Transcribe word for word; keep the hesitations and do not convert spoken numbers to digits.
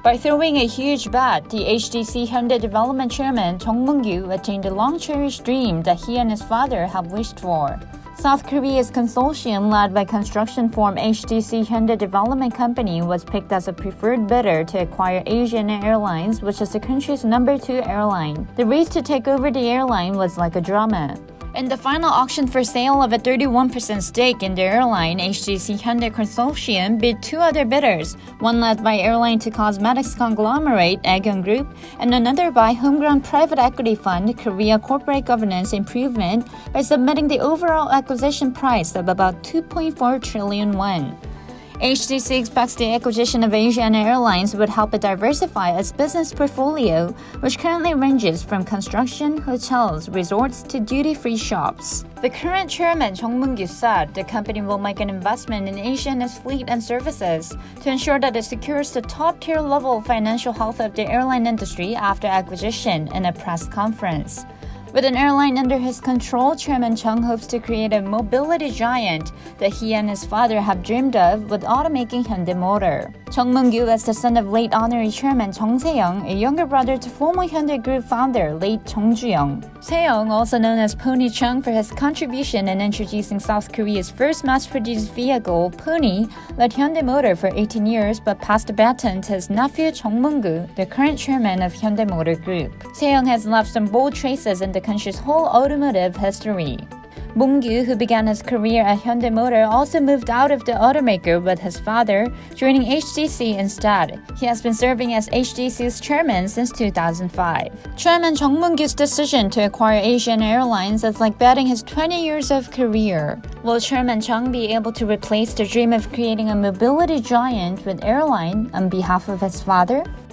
By throwing a huge bet, the H D C Hyundai Development Chairman Chung Mong-gyu attained a long-cherished dream that he and his father have wished for. South Korea's consortium led by construction firm H D C Hyundai Development Co was picked as a preferred bidder to acquire Asiana Airlines, which is the country's number two airline. The race to take over the airline was like a drama. In the final auction for sale of a thirty-one percent stake in the airline, H D C Hyundai Consortium bid two other bidders, one led by airline to cosmetics conglomerate Aegon Group and another by homegrown private equity fund Korea Corporate Governance Improvement, by submitting the overall acquisition price of about two point four trillion won. H D C expects the acquisition of Asiana Airlines would help it diversify its business portfolio, which currently ranges from construction, hotels, resorts to duty-free shops. The current chairman Chung Mong-gyu said the company will make an investment in Asiana's fleet and services to ensure that it secures the top-tier level of financial health of the airline industry after acquisition in a press conference. With an airline under his control, Chairman Chung hopes to create a mobility giant that he and his father have dreamed of with automaking Hyundai Motor. Chung Mong-gyu is the son of late honorary chairman Chung Se-young, a younger brother to former Hyundai Group founder late Chung Ju-young. Se-young, also known as Pony Chung for his contribution in introducing South Korea's first mass-produced vehicle, Pony, led Hyundai Motor for eighteen years but passed the baton to his nephew Chung Mong-gyu, the current chairman of Hyundai Motor Group. Se-young has left some bold traces in the country's whole automotive history. Mong-gyu, who began his career at Hyundai Motor, also moved out of the automaker with his father, joining H D C instead. He has been serving as H D C's chairman since two thousand five. Chairman Chung Mong-gyu's decision to acquire Asiana Airlines is like betting his twenty years of career. Will Chairman Chung be able to replace the dream of creating a mobility giant with airline on behalf of his father?